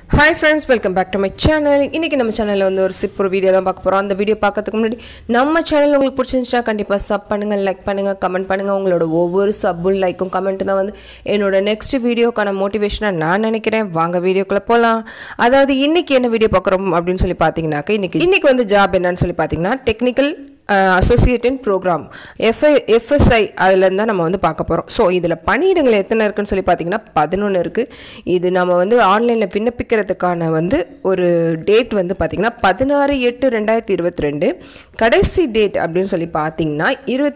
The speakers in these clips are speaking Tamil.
Hi friends, welcome back to my channel. இன்னைக்கு நம்ம சேனல்ல வந்து ஒரு சிம்பிள் வீடியோ தான் பார்க்க போறோம். அந்த வீடியோ பார்க்கிறதுக்கு முன்னாடி நம்ம சேனல் உங்களுக்கு பிடிச்சிருந்தா கண்டிப்பா சப் பண்ணுங்க, லைக் பண்ணுங்க, கமெண்ட் பண்ணுங்க. உங்களோட ஒவ்வொரு சப்பும் லைக்கும் கமெண்ட் தான் வந்து என்னோட நெக்ஸ்ட் வீடியோக்கான மோட்டிவேஷனா நான் நினைக்கிறேன். வாங்க வீடியோக்குள்ள போலாம். அதாவது இன்னைக்கு என்ன வீடியோ பார்க்கறோம் அப்படினு சொல்லி பாத்தீங்கன்னாக்க இன்னைக்கு வந்து ஜாப் என்னன்னு சொல்லி பாத்தீங்கன்னா technical associate in program FSI அதில் இருந்தால் நம்ம வந்து பார்க்க போகிறோம். ஸோ இதில் பணியிடங்கள் எத்தனை இருக்குன்னு சொல்லி பார்த்தீங்கன்னா 11 இருக்குது. இது நம்ம வந்து ஆன்லைனில் விண்ணப்பிக்கிறதுக்கான வந்து ஒரு டேட் வந்து பார்த்திங்கன்னா 16/8/2022. கடைசி டேட் அப்படின்னு சொல்லி பார்த்தீங்கன்னா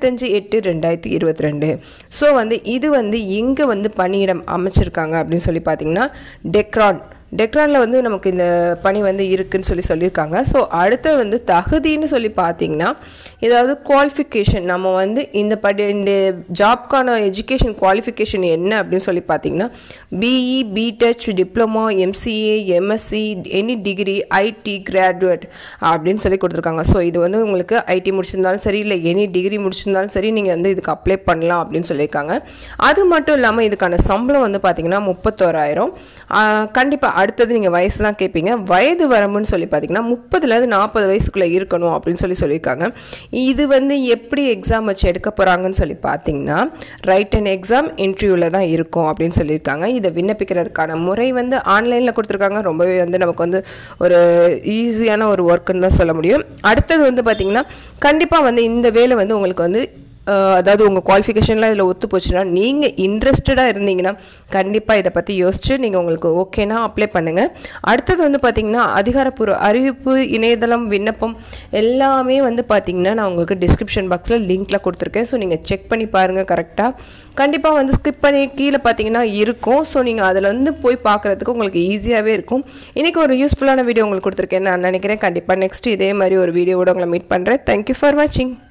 25/8/2022. ஸோ வந்து இது வந்து எங்கே வந்து பணியிடம் அமைச்சிருக்காங்க அப்படின்னு சொல்லி பார்த்தீங்கன்னா டெக்ரானில் வந்து நமக்கு இந்த பணி வந்து இருக்குன்னு சொல்லியிருக்காங்க. ஸோ அடுத்து வந்து தகுதின்னு சொல்லி பார்த்தீங்கன்னா ஏதாவது குவாலிஃபிகேஷன் நம்ம வந்து இந்த ஜாப்க்கான எஜுகேஷன் குவாலிஃபிகேஷன் என்ன அப்படின்னு சொல்லி பார்த்தீங்கன்னா BE, BTech, diploma, MCA, MSc, any degree, IT graduate அப்படின்னு சொல்லி கொடுத்துருக்காங்க. ஸோ இது வந்து உங்களுக்கு ஐடி முடிச்சிருந்தாலும் சரி, இல்லை எனி டிகிரி முடிச்சிருந்தாலும் சரி, நீங்கள் வந்து இதுக்கு அப்ளை பண்ணலாம் அப்படின்னு சொல்லியிருக்காங்க. அது மட்டும் இல்லாமல் இதுக்கான சம்பளம் வந்து பார்த்தீங்கன்னா 31,000. கண்டிப்பாக அடுத்தது நீங்கள் வயசு தான் கேட்பீங்க. வயது வரம்புன்னு சொல்லி பார்த்தீங்கன்னா 30லேருந்து 40 வயசுக்குள்ளே இருக்கணும் அப்படின்னு சொல்லியிருக்காங்க. இது வந்து எப்படி எக்ஸாம் வச்சு எடுக்க போகிறாங்கன்னு சொல்லி பார்த்தீங்கன்னா ரைட் அண்ட் எக்ஸாம் இன்டர்வியூவில் தான் இருக்கும் அப்படின்னு சொல்லியிருக்காங்க. இதை விண்ணப்பிக்கிறதுக்கான முறை வந்து ஆன்லைனில் கொடுத்துருக்காங்க. ரொம்பவே வந்து நமக்கு வந்து ஒரு ஈஸியான ஒரு ஒர்க்குன்னு தான் சொல்ல முடியும். அடுத்தது வந்து பார்த்திங்கன்னா கண்டிப்பாக வந்து இந்த வேலை வந்து உங்களுக்கு வந்து அதாவது உங்கள் குவாலிஃபிகேஷன்லாம் இதில் ஒத்து போச்சுன்னா நீங்கள் இன்ட்ரெஸ்டடாக இருந்தீங்கன்னா கண்டிப்பாக இதை பற்றி யோசிச்சு நீங்கள் உங்களுக்கு ஓகேனா அப்ளை பண்ணுங்கள். அடுத்தது வந்து பார்த்திங்கன்னா அதிகாரப்பூர்வ அறிவிப்பு, இணையதளம், விண்ணப்பம் எல்லாமே வந்து பார்த்திங்கன்னா நான் உங்களுக்கு டிஸ்கிரிப்ஷன் பாக்ஸில் லிங்க்கில் கொடுத்துருக்கேன். ஸோ நீங்கள் செக் பண்ணி பாருங்கள் கரெக்டாக. கண்டிப்பாக வந்து ஸ்கிப் பண்ணி கீழே பார்த்தீங்கன்னா இருக்கும். ஸோ நீங்கள் அதில் வந்து போய் பார்க்குறதுக்கு உங்களுக்கு ஈஸியாகவே இருக்கும். இன்றைக்கி ஒரு யூஸ்ஃபுல்லான வீடியோ உங்களுக்கு கொடுத்துருக்கேன் நான் நினைக்கிறேன். கண்டிப்பாக நெக்ஸ்ட் இதே மாதிரி ஒரு வீடியோவோட உங்களை மீட் பண்ணுறேன். தேங்க்யூ ஃபார் வாட்சிங்.